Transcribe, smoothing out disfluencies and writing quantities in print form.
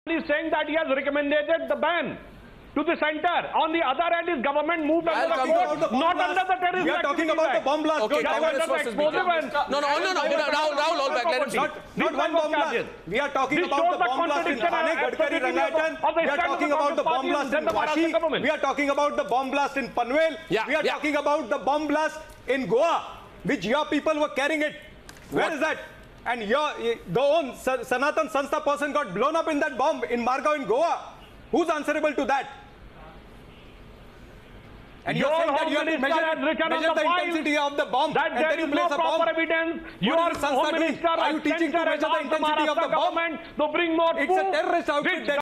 is saying that he has recommended the ban to the center. On the other hand, his government moved under the court, not under the terrorist. We are talking about the bomb blast. Okay, Rahul, all back. Let him speak. Not one bomb blast. We are talking about the bomb blast in Thane, Gadkari, Rangaitan. We are talking about the bomb blast in Vashi. We are talking about the bomb blast in Panvel. We are talking about the bomb blast in Goa, which your people were carrying it. Where is that? And the own Sanatan Sanstha person got blown up in that bomb in Margao in Goa. Who's answerable to that? And you're saying that you have to measure the intensity of the bomb, that and then you place a bomb. Proper evidence. Your Home Minister are you teaching to measure the intensity of the bomb? To bring more It's a terrorist outfit.